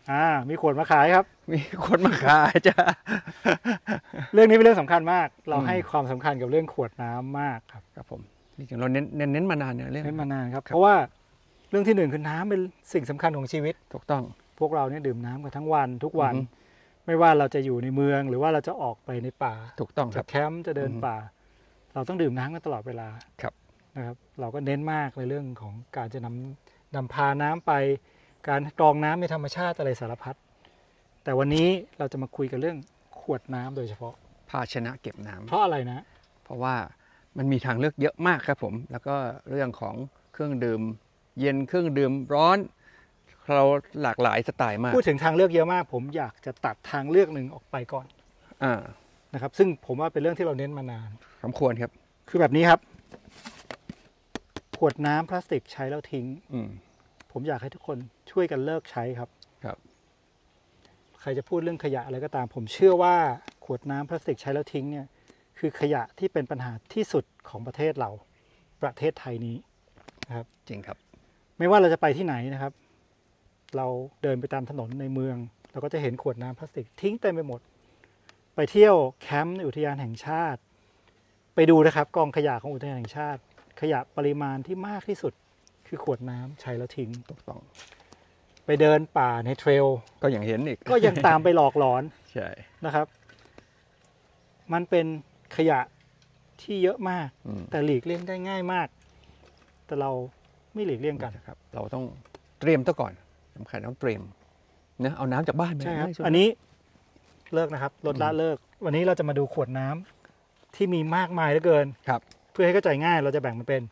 มีขวดมาขายครับมีขวดมาขายจ้าเรื่องนี้เป็นเรื่องสำคัญมากเราให้ความสำคัญกับเรื่องขวดน้ำมากครับครับผมจริงๆเราเน้นมานานเนี่ยเน้นมานานครับเพราะว่าเรื่องที่หนึ่งคือน้ำเป็นสิ่งสำคัญของชีวิตถูกต้องพวกเราเนี่ยดื่มน้ำกันทั้งวันทุกวันไม่ว่าเราจะอยู่ในเมืองหรือว่าเราจะออกไปในป่าถูกต้องจะแคมป์จะเดินป่าเราต้องดื่มน้ำกันตลอดเวลาครับนะครับเราก็เน้นมากในเรื่องของการจะนำพาน้ำไปการกรองน้ำในธรรมชาติอะไรสารพัดแต่วันนี้เราจะมาคุยกันเรื่องขวดน้ำโดยเฉพาะภาชนะเก็บน้ำเพราะอะไรนะเพราะว่ามันมีทางเลือกเยอะมากครับผมแล้วก็เรื่องของเครื่องดื่มเย็นเครื่องดื่มร้อนเราหลากหลายสไตล์มากพูดถึงทางเลือกเยอะมากผมอยากจะตัดทางเลือกหนึ่งออกไปก่อนนะครับซึ่งผมว่าเป็นเรื่องที่เราเน้นมานานสมควรครับคือแบบนี้ครับขวดน้ำพลาสติกใช้แล้วทิ้งผมอยากให้ทุกคนช่วยกันเลิกใช้ครับใครจะพูดเรื่องขยะอะไรก็ตามผมเชื่อว่าขวดน้ำพลาสติกใช้แล้วทิ้งเนี่ยคือขยะที่เป็นปัญหาที่สุดของประเทศเราประเทศไทยนี้นะครับจริงครับไม่ว่าเราจะไปที่ไหนนะครับเราเดินไปตามถนนในเมืองเราก็จะเห็นขวดน้ำพลาสติกทิ้งเต็มไปหมดไปเที่ยวแคมป์ในอุทยานแห่งชาติไปดูนะครับกองขยะของอุทยานแห่งชาติขยะปริมาณที่มากที่สุดคือขวดน้ำใช้แล้วทิ้งถูกต้องไปเดินป่าในเทรลก็ยังเห็นอีกก็ยังตามไปหลอกหลอนใช่นะครับมันเป็นขยะที่เยอะมากแต่หลีกเลี่ยงได้ง่ายมากแต่เราไม่หลีกเลี่ยงกันครับเราต้องเตรียมตัวก่อนสำคัญต้องเตรียมนะเอาน้ำจากบ้านใช่ครับอันนี้เลิกนะครับลดละเลิกวันนี้เราจะมาดูขวดน้ำที่มีมากมายเหลือเกินครับเพื่อให้เข้าใจง่ายเราจะแบ่งมันเป็น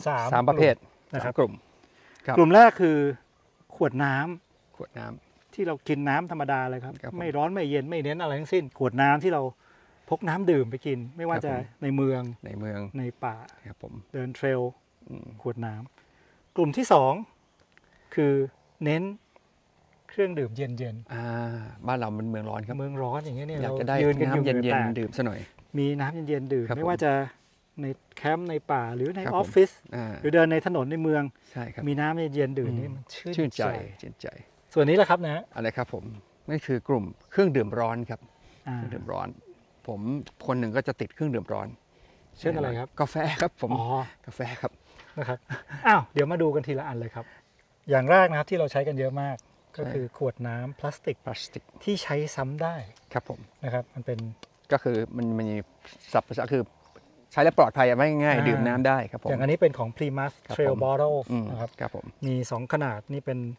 3 ประเภทนะครับกลุ่มแรกคือขวดน้ำที่เรากินน้ำธรรมดาเลยครับไม่ร้อนไม่เย็นไม่เน้นอะไรทั้งสิ้นขวดน้ำที่เราพกน้ำดื่มไปกินไม่ว่าจะในเมืองในป่าครับผมเดินเทรลขวดน้ำกลุ่มที่2คือเน้นเครื่องดื่มเย็นบ้านเรามันเมืองร้อนครับเมืองร้อนอย่างเงี้ยเนี่ยเรายืนกันอยู่เย็นๆดื่มซะหน่อยมีน้ำเย็นๆดื่มไม่ว่าจะในแคมป์ในป่าหรือในออฟฟิศหรือเดินในถนนในเมืองมีน้ำเย็นๆดื่มนี่มันชื่นใจส่วนนี้แหละครับนะอะไรครับผมนั่นคือกลุ่มเครื่องดื่มร้อนครับเครื่องดื่มร้อนผมคนหนึ่งก็จะติดเครื่องดื่มร้อนเช่นอะไรครับกาแฟครับผมกาแฟครับนะครับเดี๋ยวมาดูกันทีละอันเลยครับอย่างแรกนะครับที่เราใช้กันเยอะมากก็คือขวดน้ำพลาสติกที่ใช้ซ้ำได้ครับผมนะครับมันเป็นก็คือมันมีศัพท์ภาษาคือใช้แล้วปลอดภัยไม่ง่ายดื่มน้ำได้ครับผมอย่างอันนี้เป็นของ Primus Trail Bottle นะครับครับผมมี2ขนาดนี่เป็น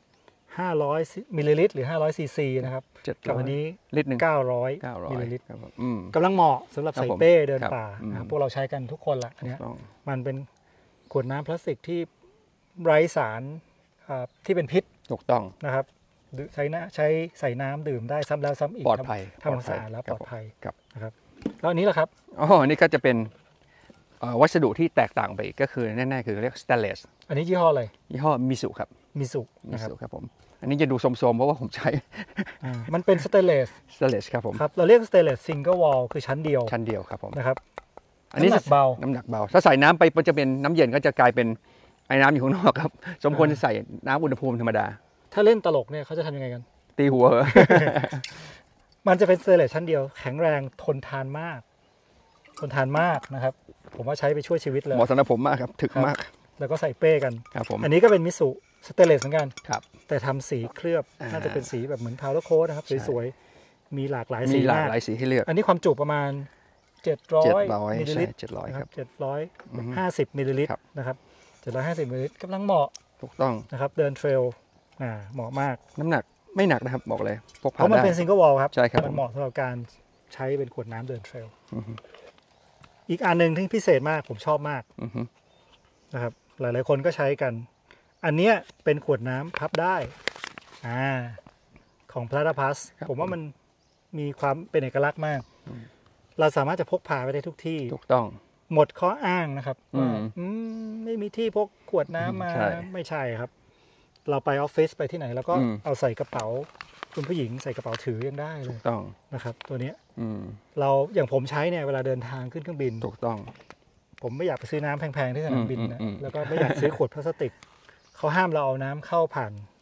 500มิลลิลิตรหรือ500ซีซีนะครับกับอันนี้ลิตรนึง 900มิลลิลิตรกำลังเหมาะสำหรับใส่เป้เดินป่านะครับพวกเราใช้กันทุกคนละอันนี้มันเป็นขวดน้ำพลาสติกที่ไร้สารที่เป็นพิษถูกต้องนะครับใส่น้ำดื่มได้ซ้ำแล้วซ้ำอีกปลอดภัยทำความสะอาดแล้วปลอดภัยนะครับแล้วอันนี้ล่ะครับอันนี้ก็จะเป็นวัสดุที่แตกต่างไปก็คือแน่ๆคือเรียกสเตนเลสอันนี้ยี่ห้ออะไรยี่ห้อมิสุครับมิสุครับผมอันนี้จะดูโสมๆเพราะว่าผมใช้มันเป็นสเตนเลสครับผมครับเราเรียกสเตนเลสซิงเกิลวอลคือชั้นเดียวครับผมนะครับอันนี้น้ำหนักเบาถ้าใส่น้ำไปมันจะเป็นน้ำเย็นก็จะกลายเป็นไอ้น้ำอยู่ข้างนอกครับสมควรจะใส่น้ำอุณหภูมิธรรมดาถ้าเล่นตลกเนี่ยเขาจะทำยังไงกันตีหัวมันจะเป็นสเตนเลสชั้นเดียวแข็งแรงทนทานมากนะครับผมว่าใช้ไปช่วยชีวิตเลยเหมาะสำหรับผมมากครับถึกมากแล้วก็ใส่เป้กันครับผมอันนี้ก็เป็นมิสุสเตนเลสเหมือนกันครับแต่ทำสีเคลือบน่าจะเป็นสีแบบเหมือนพาวเดอร์โค้ดนะครับสวยๆมีหลากหลายสีให้เลือกอันนี้ความจุประมาณ700มิลลิลิตรครับ 750มิลลิลิตรนะครับ750มิลลิลิตรกำลังเหมาะถูกต้องนะครับเดินเทรลเหมาะมากน้ำหนักไม่หนักนะครับบอกเลยพกพาได้เพราะมันเป็นซิงเกิลวอลครับใช่ครับมันเหมาะสำหรับการใช้เป็นขวดน้ำเดินเทรลอีกอันหนึ่งที่พิเศษมากผมชอบมากนะครับหลายๆคนก็ใช้กันอันนี้เป็นขวดน้ำพับได้ของพลาดาพัสผมว่ามันมีความเป็นเอกลักษณ์มากเราสามารถจะพกพาไปได้ทุกที่ถูกต้องหมดข้ออ้างนะครับไม่มีที่พกขวดน้ำมาไม่ใช่ครับเราไปออฟฟิศไปที่ไหนแล้วก็เอาใส่กระเป๋าคุณผู้หญิงใส่กระเป๋าถือยังได้เลยถูกต้องนะครับตัวนี้เราอย่างผมใช้เนี่ยเวลาเดินทางขึ้นเครื่องบินถูกต้องผมไม่อยากไปซื้อน้ำแพงๆที่สนามบินนะแล้วก็ไม่อยากซื้อขวดพลาสติกเขาห้ามเราเอาน้ำเข้าผ่านซิ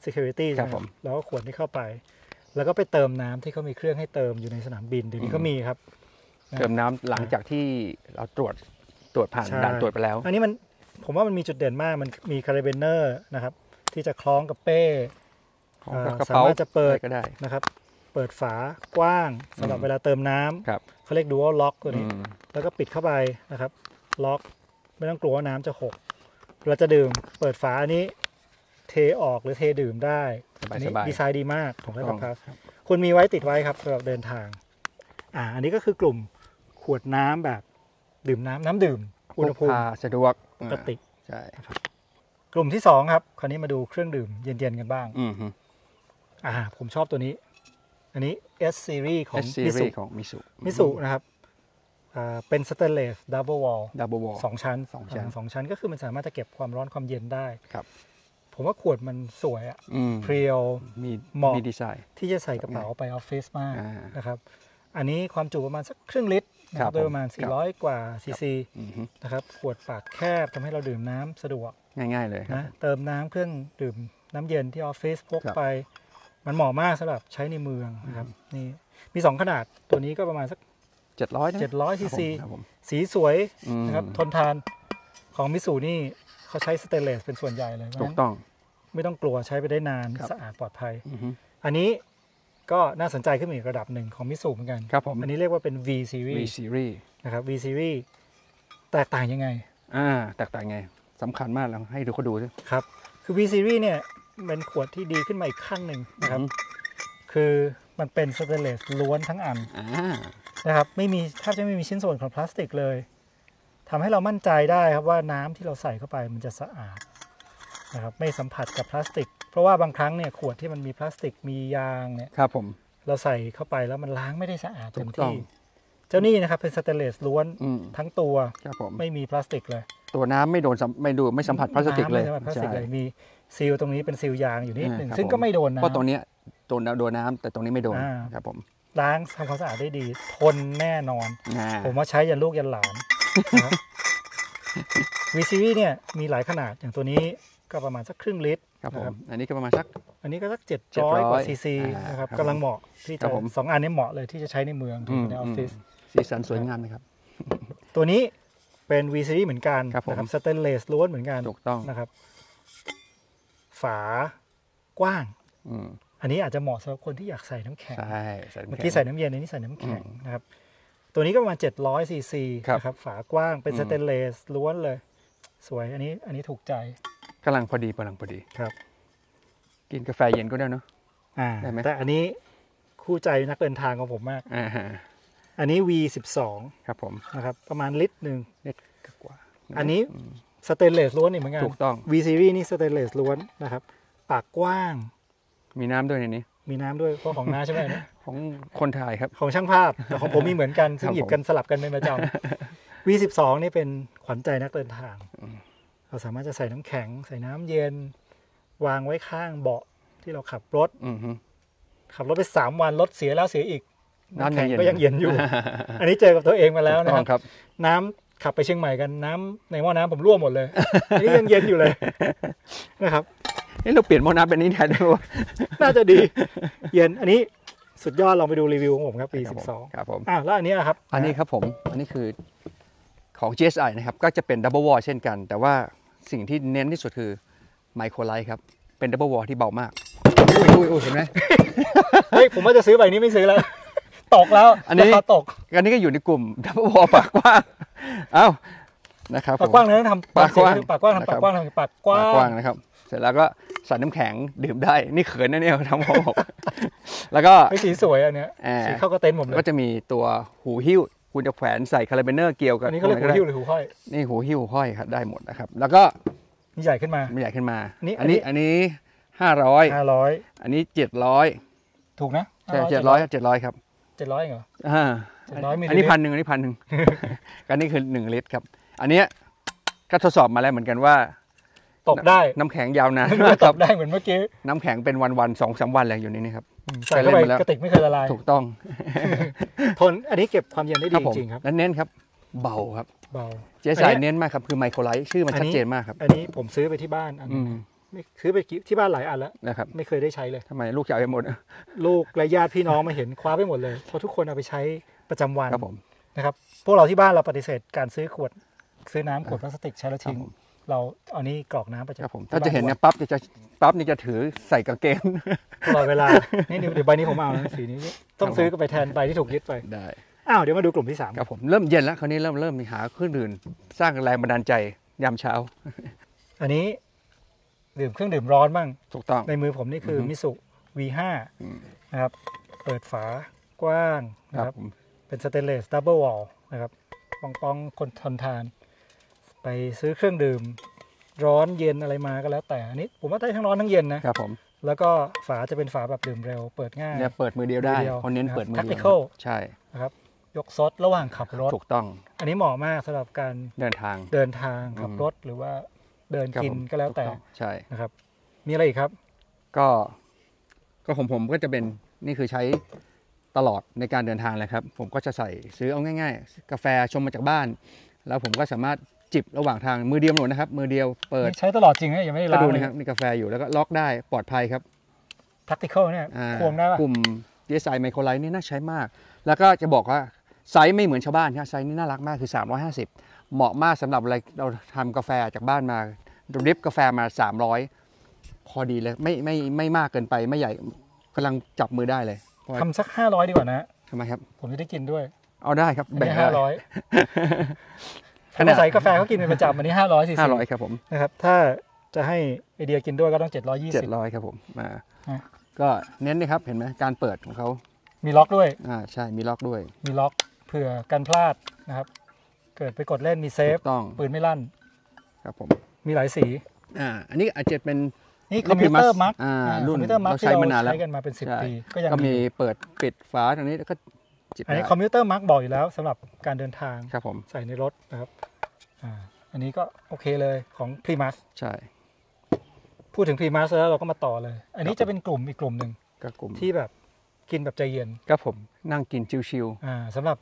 security ใช่ไหมครับแล้วก็ขวดนี้เข้าไป แล้วก็ไปเติมน้ำที่เขามีเครื่องให้เติมอยู่ในสนามบินเดี๋ยวนี้ก็มีครับเติมน้ำหลังจากที่เราตรวจผ่านด่านตรวจไปแล้วอันนี้ผมว่ามันมีจุดเด่นมากมันมีคาร์เบเนอร์นะครับที่จะคล้องกับเป้สามารถจะเปิดก็ได้นะครับเปิดฝากว้างสำหรับเวลาเติมน้ำเขาเรียก dual lock ตัวนี้แล้วก็ปิดเข้าไปนะครับล็อกไม่ต้องกลัวว่าน้ำจะหกเราจะดื่มเปิดฝาอันนี้เทออกหรือเทดื่มได้อันนี้ดีไซน์ดีมากของไทยพลัสคุณมีไว้ติดไว้ครับสำหรับเดินทางอันนี้ก็คือกลุ่มขวดน้ำแบบดื่มน้ำดื่มอุณหภูมิสะดวกปกติใช่กลุ่มที่2ครับคราวนี้มาดูเครื่องดื่มเย็นๆกันบ้างผมชอบตัวนี้อันนี้ S series ของมิสุนะครับเป็นสเตนเลสดับเบิลวอล2 ชั้น2 ชั้นก็คือมันสามารถจะเก็บความร้อนความเย็นได้ครับผมว่าขวดมันสวยเพรียวเหมาะดีไซน์ที่จะใส่กระเป๋าไปออฟฟิศมากนะครับอันนี้ความจุประมาณสักครึ่งลิตรโดยประมาณ400กว่าซีซีนะครับขวดปากแคบทำให้เราดื่มน้ำสะดวกง่ายๆเลยนะเติมน้ำเครื่องดื่มน้ำเย็นที่ออฟฟิศพกไปมันเหมาะมากสำหรับใช้ในเมืองนะครับนี่มี2ขนาดตัวนี้ก็ประมาณสัก700ซีซีสีสวยนะครับทนทานของมิสูนี่เขาใช้สเตนเลสเป็นส่วนใหญ่เลยถูกต้องไม่ต้องกลัวใช้ไปได้นานสะอาดปลอดภัยอันนี้ก็น่าสนใจขึ้นอีกระดับหนึ่งของมิสูเหมือนกันครับผมอันนี้เรียกว่าเป็น V series นะครับ V series แตกต่างยังไงแตกต่างไงสำคัญมากเราให้ดูเขาดูด้วยครับคือ V series เนี่ยเป็นขวดที่ดีขึ้นมาอีกขั้นหนึ่งนะครับคือมันเป็นสเตนเลสล้วนทั้งอันนะครับแทบจะไม่มีชิ้นส่วนของพลาสติกเลยทำให้เรามั่นใจได้ครับว่าน้ำที่เราใส่เข้าไปมันจะสะอาดนะครับไม่สัมผัสกับพลาสติกเพราะว่าบางครั้งเนี่ยขวดที่มันมีพลาสติกมียางเนี่ยครับผมเราใส่เข้าไปแล้วมันล้างไม่ได้สะอาดเต็มที่เจ้านี่นะครับเป็นสเตนเลสล้วนทั้งตัวไม่มีพลาสติกเลยตัวน้ำไม่สัมผัสพลาสติกเลยมีซีลตรงนี้เป็นซีลยางอยู่นิดหนึ่งซึ่งก็ไม่โดนนะเพราะตรงนี้โดนน้ำแต่ตรงนี้ไม่โดนครับผมล้างทำความสะอาดได้ดีทนแน่นอนผมว่าใช้ยันลูกยันหลานวีซีวีเนี่ยมีหลายขนาดอย่างตัวนี้ก็ประมาณสักครึ่งลิตรครับผมอันนี้ก็ประมาณสัก 700กว่าซีซีนะครับกำลังเหมาะที่จะ2 อันนี้เหมาะเลยที่จะใช้ในเมืองในออฟฟิศสีสันสวยงามนะครับตัวนี้เป็น V series เหมือนกันนะครับสเตนเลสล้วนเหมือนกันถูกต้องนะครับฝากว้างอันนี้อาจจะเหมาะสำหรับคนที่อยากใส่น้ำแข็งเมื่อกี้ใส่น้ำเย็นอันนี้ใส่น้ำแข็งนะครับตัวนี้ก็ประมาณ700ซีซีนะครับฝากว้างเป็นสเตนเลสล้วนเลยสวยอันนี้ถูกใจกำลังพอดีครับกินกาแฟเย็นก็ได้เนาะได้ไหมแต่อันนี้คู่ใจนักเดินทางของผมมากอันนี้ V12 ครับผมนะครับประมาณลิตรนึงกว่าอันนี้สเตนเลสล้วนนี่เหมือนกันถูกต้อง V series นี่สเตนเลสล้วนนะครับปากกว้างมีน้ำด้วยในนี้มีน้ำด้วยเพราะของน้าใช่ไหมเนี่ยของคนถ่ายครับของช่างภาพแต่ของผมมีเหมือนกันซึ่งหยิบกันสลับกันเป็นประจำ V12 นี่เป็นขวัญใจนักเดินทางเราสามารถจะใส่น้ำแข็งใส่น้ำเย็นวางไว้ข้างเบาะที่เราขับรถไป3 วันรถเสียแล้วเสียอีกน้ำแข็งก็ยังเย็นอยู่อันนี้เจอกับตัวเองมาแล้วนะครับน้ำขับไปเชียงใหม่กันน้ำในหม้อน้ำผมรั่วหมดเลยนี่ยังเย็นอยู่เลยนะครับเราเปลี่ยนหม้อน้ำเป็นนี้แทนได้ไหมน่าจะดีเย็นอันนี้สุดยอดลองไปดูรีวิวของผมครับปี12 ครับผมแล้วอันนี้ครับอันนี้ครับผมอันนี้คือของ GSI นะครับก็จะเป็นดับเบิลวอลเช่นกันแต่ว่าสิ่งที่เน้นที่สุดคือไมโครไลท์ครับเป็นดับเบิลวอลที่เบามากเห็นไหมเฮ้ยผมว่าจะซื้อใบนี้ไม่ซื้อแล้วตกแล้วอันนี้ตกอันนี้ก็อยู่ในกลุ่มดับเบิลวอลปากกว้างนะครับปากกว้างนั้นทำปากกว้างทำปากกว้างปากกว้างนะครับเสร็จแล้วก็ใส่น้ำแข็งดื่มได้นี่เขินนะเนี่ยทำของผมแล้วก็สีสวยอันเนี้ยสีเข้ากับเต็นท์ผมเลยก็จะมีตัวหูหิ้วคุณจะแขวนใส่คาราเบเนอร์เกี่ยวกับนี่เขาเรียกหูหิ้วหรือหูห้อยนี่หูหิ้วห้อยครับได้หมดนะครับแล้วก็นี่ใหญ่ขึ้นมาอันนี้500อันนี้700 ถูกนะใช่700ครับ 700เหรออันนี้1,000อันนี้1,000กันนี่คือ1 ลิตรครับอันนี้ก็ทดสอบมาแล้วเหมือนกันว่าตกได้น้ำแข็งยาวนานตกได้เหมือนเมื่อกี้น้ำแข็งเป็นวัน 2-3 วันอะไรอยู่นี่ครับใส่เข้าไปกระติกไม่เคยละลายถูกต้องทนอันนี้เก็บความเย็นได้ดีจริงครับและเน้นครับเบาครับเบาเจ๊สายเน้นมากครับคือไมโครไลท์ชื่อมันชัดเจนมากครับอันนี้ผมซื้อไปที่บ้านไม่ซื้อไปที่บ้านหลายอันแล้วนะครับไม่เคยได้ใช้เลยทำไมลูกจะเอาไปหมดลูกและญาติพี่น้องมาเห็นคว้าไปหมดเลยเพราะทุกคนเอาไปใช้ประจำวันครับผมนะครับพวกเราที่บ้านเราปฏิเสธการซื้อน้ำขวดพลาสติกใช้แล้วทิ้งครับผมเราเอานี้กรอกน้ำไปครับผมถ้าจะเห็นเนี่ยปั๊บนี่จะถือใส่กางเกงตลอดเวลานี่เดี๋ยวใบนี้ผมเอานะสีนี้ต้องซื้อก็ไปแทนใบที่ถูกยึดไปได้อ้าวเดี๋ยวมาดูกลุ่มที่3 ครับผมเริ่มเย็นแล้วคราวนี้เริ่มมีหาเครื่องดื่มสร้างแรงบันดาลใจยามเช้าอันนี้ดื่มเครื่องดื่มร้อนบ้างถูกต้องในมือผมนี่คือมิสุ V5 นะครับเปิดฝากว้างนะคครัรับบ ผมเป็นสเตนเลสดับเบิลวอลนะครับป้องคนทนทาน ไปซื้อเครื่องดื่มร้อนเย็นอะไรมาก็แล้วแต่อันนี้ผมว่าได้ทั้งร้อนทั้งเย็นนะครับผมแล้วก็ฝาจะเป็นฝาแบบดื่มเร็วเปิดง่ายเนี่ยเปิดมือเดียวได้มือเดียวคนเน้นนะครับเปิดมือเดียว Tactical ใช่นะครับยกซดระหว่างขับรถถูกต้องอันนี้เหมาะมากสำหรับการเดินทางเดินทางขับรถหรือว่าเดินครับกินผมก็แล้วแต่ถูต้องใช่นะครับ มีอะไรอีกครับก็ของผมก็จะเป็นนี่คือใช้ตลอดในการเดินทางเลยครับ ผมก็จะใส่ซื้อเอาง่ายๆ กาแฟชงมาจากบ้าน แล้วผมก็สามารถจิบระหว่างทางมือเดียวหมดนะครับ มือเดียวเปิดใช้ตลอดจริงนะยังไม่ได้ก็ล้างดูเลยนะครับนี่กาแฟอยู่แล้วก็ล็อกได้ปลอดภัยครับ practical เนี่ยอ่าควงได้ป่ะกลุ่ม DSI Microlight นี่น่าใช้มาก แล้วก็จะบอกว่าไซส์ไม่เหมือนชาวบ้านครับไซส์นี่น่ารักมากคือ 350 เหมาะมากสำหรับอะไรเราทำกาแฟจากบ้านมาดริปกาแฟมา 300 พอดีเลยไม่มากเกินไปไม่ใหญ่กำลังจับมือได้เลยทำสัก500ดีกว่านะทำไมครับผมจะได้กินด้วยเอาได้ครับอันแบ่งนี้ได้ 500ผมใส่กาแฟเขากินเป็นประจำอันนี้500 500ครับผมนะครับถ้าจะให้ไอเดียกินด้วยก็ต้อง720 700ครับผมมาอ่ะก็เน้นนะครับเห็นไหมการเปิดของเขามีล็อกด้วยใช่มีล็อกด้วยมีล็อกเผื่อกันพลาดนะครับ เกิดไปกดเล่นมีเซฟถูกต้องปืนไม่ลั่นครับผมมีหลายสีอันนี้อาจจะเป็นนี่คอมพิวเตอร์มาร์กรุ่คน อมพิวเตอร์มาร์กเราที่ใช้เรามานานแล้วใช้กันมาเป็นใช่ 10 ปีก็ยังก็มีเปิดปิดฝาตรงนี้แล้วก็จิบอันนี้ได้คอมพิวเตอร์มาร์กบอกอยู่แล้วสำหรับการเดินทางครับผมใส่ในรถนะครับอันนี้ก็โอเคเลยของ Primus ใช่พูดถึง Primus แล้วเราก็มาต่อเลย อันนี้จะเป็นกลุ่มอีกกลุ่มหนึ่งก็กลุ่มที่แบบกินแบบใจเย็นครับผมนั่งกินชิวสำหรับ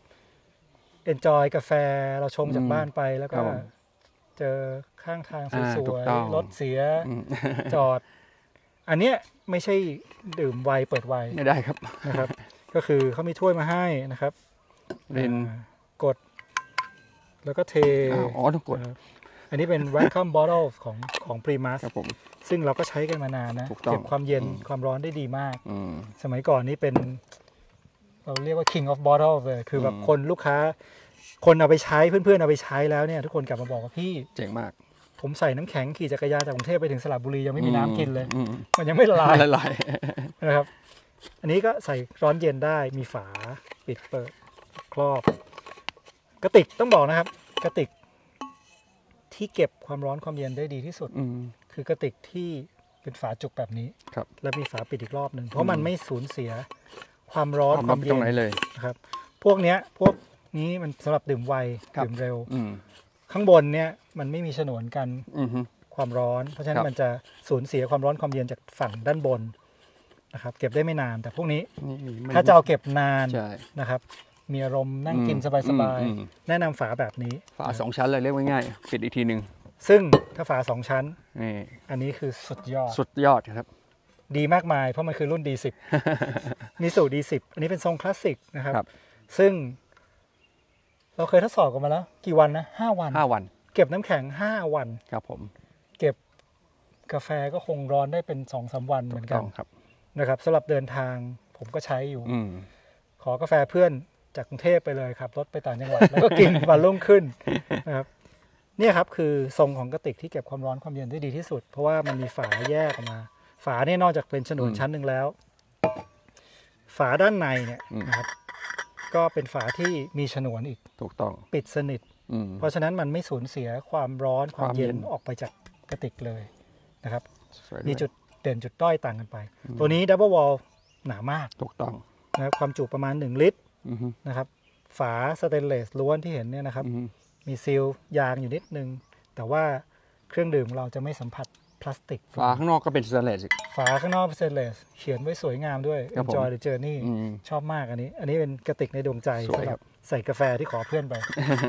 enjoy กาแฟเราชงจากอืมบ้านไปแล้วก็ครับผมเจอข้างทางสถูวกยต้องๆรถเสียอืมจอด อันเนี้ยไม่ใช่ดื่มไวน์เปิดไวน์ไม่ได้ครับนะครับ ก็คือเขามีถ้วยมาให้นะครับรินกด แล้วก็เทอ๋อต้องกดนะครับอันนี้เป็น welcome bottle ของ Primus ครับผมซึ่งเราก็ใช้กันมานานนะถูกต้องเก็บความเย็นอืมความร้อนได้ดีมากอืมสมัยก่อนนี่เป็น เราเรียกว่า king of bottle เลยคือแบบอืมคนลูกค้า คนเอาไปใช้เพื่อนๆเอาไปใช้แล้วเนี่ยทุกคนกลับมาบอกว่าพี่เจ๋งมากผมใส่น้ำแข็งขี่จักรยานจากกรุงเทพไปถึงสระบุรียังไม่มีน้ำกินเลยอืมมันยังไม่ละลายละลายนะครับ อันนี้ก็ใส่ร้อนเย็นได้มีฝาปิดเปิดครอบ กระติกต้องบอกนะครับ กระติกที่เก็บความร้อนความเย็นได้ดีที่สุดอืมคือกระติกที่เป็นฝาจุกแบบนี้ครับแล้วมีฝาปิดอีกรอบหนึ่งเพราะมันไม่สูญเสียความร้อนความคร้อวาน มเย็นตรงไหนเลยนะครับ พวกนี้มันสำหรับดื่มไวครับดื่มเร็วอืมข้างบนเนี่ยมันไม่มีฉนวนกันอืมความร้อน เพราะฉะนั้ครันบมันจะสูญเสียความร้อนความเย็นจากฝั่งด้านบนนะครับ เก็บได้ไม่นาน แต่พวกนี้นี่มันถ้าจะเอาเก็บนานใช่นะครับ มีอารมณ์นั่งกินอืมสบายอืมๆแนะนำฝาแบบนี้ฝา2 ชั้นเลยเรียกง่ายๆปิดอีกทีหนึ่งซึ่งถ้าฝา2 ชั้นนี่อันนี้คือสุดยอดสุดยอดครับดีมากมายเพราะมันคือรุ่น D10 มีสูตร D10 อันนี้เป็นทรงคลาสสิกนะครับครับซึ่ง เราเคยทดสอบกันมาแล้ว กี่วันนะ5 วัน 5 วันเก็บน้ำแข็ง5 วันครับผมเก็บกาแฟก็คงร้อนได้เป็น 2-3 วันเหมือนกัต้นองครับนะครับสำหรับเดินทางผมก็ใช้อยู่อืมขอกาแฟเพื่อนจากกรุงเทพไปเลยครับรถไปต่างจังหวัด แล้วก็กินวันรุ่งขึ้นนะครับเนี่ยครับคือทรงของกระติกที่เก็บความร้อนความเย็นได้ดีที่สุด เพราะว่ามันมีฝาแยกออกมา ฝาเนี่ยนอกจากเป็นฉนวนชั้นหนึ่งแล้ว ฝาด้านในเนี่ยนะครับก็เป็นฝาที่มีฉนวนอีกถูกต้องปิดสนิทอืมเพราะฉะนั้นมันไม่สูญเสียความร้อนความเย็นความเย็นออกไปจากกระติกเลยนะครับสวยมีด้วยจุดเด่นจุดด้อยต่างกันไป ตัวนี้ดับเบิลวอลหนามากถูกต้องนะครับความจุประมาณ1 ลิตรอืมนะครับฝาสเตนเลสล้วนที่เห็นเนี่ยนะครับอืมมีซีลยางอยู่นิดนึง แต่ว่าเครื่องดื่มเราจะไม่สัมผัสพลาสติกฝาข้างนอกก็เป็นสแตนเลสอีกฝาข้างนอกเป็นสเตนเลสเขียนไว้สวยงามด้วยครับผม Enjoy the journey อืมชอบมากอันนี้ อันนี้เป็นกระติกในดวงใจสวยสำหครัรับบ ใส่กาแฟที่ขอเพื่อนไป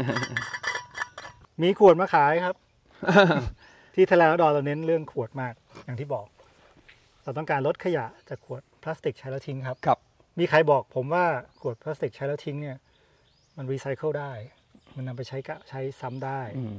มีขวดมาขายครับ ที่ทะเลดอนเราเน้นเรื่องขวดมากอย่างที่บอก เราต้องการลดขยะจากขวดพลาสติกใช้แล้วทิ้งครับครับมีใครบอกผมว่าขวดพลาสติกใช้แล้วทิ้งเนี่ยมันรีไซเคิลได้ มันนำไปใช้ซ้ำได้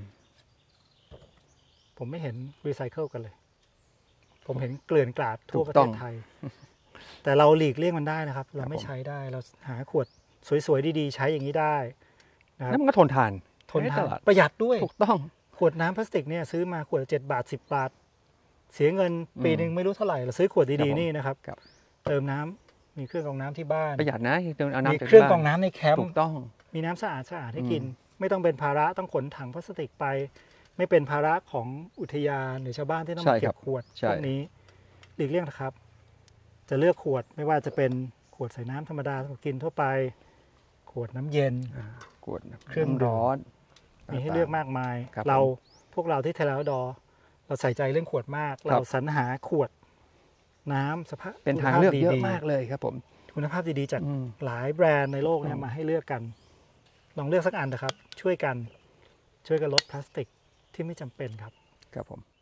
ผมไม่เห็นรีไซเคิลกันเลย ผมเห็นเกลื่อนกลาดทั่วประเทศไทย แต่เราหลีกเลี่ยงมันได้นะครับ เราไม่ใช้ได้ เราหาขวดสวยๆดีๆใช้อย่างนี้ได้นะครับแล้วมันก็ทนทานทนทานประหยัดด้วยถูกต้องขวดน้ำพลาสติกเนี่ยซื้อมาขวดละ7 บาท 10 บาท เสียเงินปีหนึ่งไม่รู้เท่าไหร่เราซื้อขวดดีๆนี่นะครับครับเติมน้ำมีเครื่องกรองน้ำที่บ้านประหยัดนะเอาน้ำมีจากเครื่องกรบ้าองนน้ำในแคมถูป์กต้องมีน้ำสะอาดให้กิน ไม่ต้องเป็นภาระต้องขนถังพลาสติกไป ไม่เป็นภาระของอุทยานหรือชาวบ้านที่ต้องมาเก็บขวดพวกนี้หลีกเลี่ยงนะครับ จะเลือกขวดไม่ว่าจะเป็นขวดใส่น้ำธรรมดาสำหรับกินทั่วไป ขวดน้ำเย็นขวดเครื่องดื่มร้อนมีให้เลือกมากมายครับพวกเราที่เทเลดอเราใส่ใจเรื่องขวดมากครับเราสรรหาขวดน้ำสภาพเป็นทางเลือกเยอะมากเลยครับผมคุณภาพดีๆจากอืมหลายแบรนด์ในโลกเนี่ยมาให้เลือกกัน ลองเลือกสักอันนะครับ ช่วยกันลดพลาสติกที่ไม่จำเป็นครับครับผม